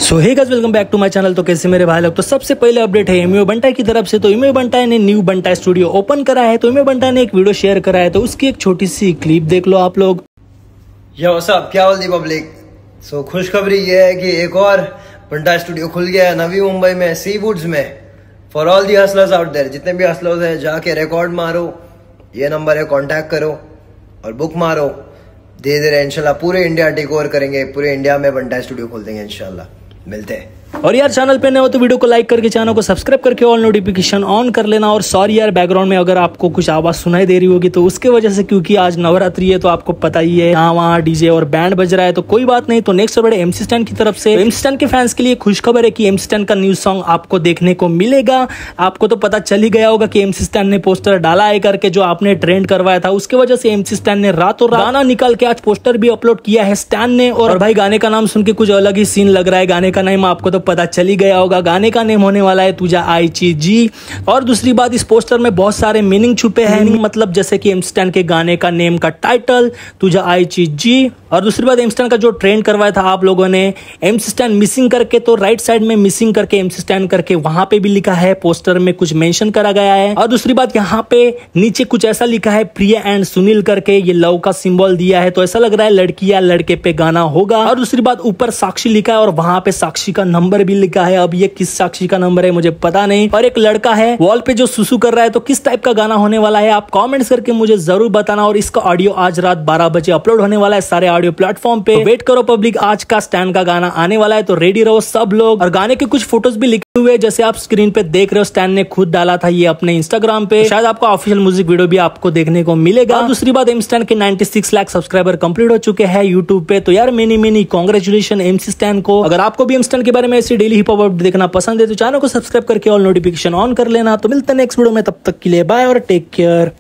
So hey guys, welcome back to my channel. तो कैसे मेरे भाई लोग, तो सबसे पहले अपडेट है एमओ बंटाई की तरफ से। तो एमओ बंटाई ने न्यू बंटाई स्टूडियो ओपन करा है। तो एमओ बंटाई ने एक वीडियो शेयर करा है, तो उसकी एक छोटी सी क्लिप देख लो आप लोग। यो सब क्या बोल दी पब्लिक। सो खुशखबरी ये है कि एक और बंटाई स्टूडियो खुल गया है नवी मुंबई में, सी वुड्स में। For all the hustlers out there, जितने भी हसलर्स है जाके रिकॉर्ड मारो, ये नंबर है, कांटेक्ट करो और बुक मारो। धीरे धीरे इंशाल्लाह पूरे इंडिया टेक ओवर करेंगे, पूरे इंडिया में बंटाई स्टूडियो खोल देंगे इंशाल्लाह। मिलते हैं। और यार चैनल पे नए हो तो वीडियो को लाइक करके चैनल को सब्सक्राइब करके ऑल नोटिफिकेशन ऑन कर लेना। और सॉरी यार, बैकग्राउंड में अगर आपको कुछ आवाज सुनाई दे रही होगी तो उसके वजह से, क्योंकि आज नवरात्रि है तो आपको पता ही है यहाँ वहाँ डीजे और बैंड बज रहा है। तो कोई बात नहीं। तो नेक्स्ट बड़े MC Stan की तरफ से, MC Stan के फैंस के लिए खुशखबर है कि MC Stan का न्यू सॉन्ग आपको देखने को मिलेगा। आपको तो पता चल ही गया होगा कि MC Stan ने पोस्टर डाला है करके, जो आपने ट्रेंड करवाया था। उसके वजह से MC Stan ने रातों रात गाना निकाल के आज पोस्टर भी अपलोड किया है स्टैन ने। और भाई गाने का नाम सुन के कुछ अलग ही सीन लग रहा है। गाने का नाम आपको तो पता चल ही गया होगा। गाने का नेम होने वाला है तुझा आईची जी। और दूसरी बात, इस पोस्टर में बहुत सारे मीनिंग छुपे हैं। मतलब जैसे कि MC Stan के गाने का नेम का टाइटल तुझा आईची जी। और दूसरी बात, MC Stan का जो ट्रेंड करवाया था आप लोगों ने MC Stan मिसिंग करके, तो राइट साइड में मिसिंग करके MC Stan करके वहां पे भी लिखा है, पोस्टर में कुछ मेंशन करा गया है। और दूसरी बात, यहाँ पे नीचे कुछ ऐसा लिखा है प्रिया एंड सुनील करके, ये लव का सिंबल दिया है। तो ऐसा लग रहा है लड़की या लड़के पे गाना होगा। और दूसरी बात, ऊपर साक्षी लिखा है और वहां पे साक्षी का नंबर भी लिखा है। अब ये किस साक्षी का नंबर है मुझे पता नहीं। और एक लड़का है वॉल पे जो सुसु कर रहा है। तो किस टाइप का गाना होने वाला है आप कमेंट्स करके मुझे जरूर बताना। और इसका ऑडियो आज रात 12 बजे अपलोड होने वाला है सारे ऑडियो प्लेटफॉर्म पे। तो वेट करो पब्लिक, आज का स्टैन का गाना आने वाला है, तो रेडी रहो सब लोग। और गाने के कुछ फोटोज भी लिखे हुए, जैसे आप स्क्रीन पे देख रहे हो, स्टैन ने खुद डाला था ये अपने इंस्टाग्राम पे। शायद आपको ऑफिशियल म्यूजिक वीडियो भी आपको देखने को मिलेगा। और दूसरी बात, MC Stan के 96 लाख सब्सक्राइबर कंप्लीट हो चुके हैं यूट्यूब पे। तो यार मेनी कांग्रेचुलेशन MC Stan को। अगर आपको भी MC Stan के बारे में ऐसी डेली हिप हॉप देखना पसंद है तो चैनल को सब्सक्राइब करके ऑल नोटिफिकेशन ऑन कर लेना। तो मिलते हैं नेक्स्ट वीडियो में, तब तक के लिए बाय और टेक केयर।